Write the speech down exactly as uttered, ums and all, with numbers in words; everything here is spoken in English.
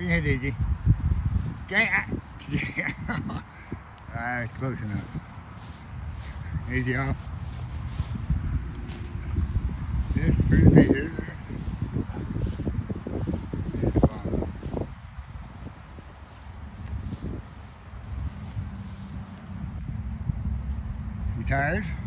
your head easy. Okay. Ah, it's close enough. Easy off. This brings me here. You tired?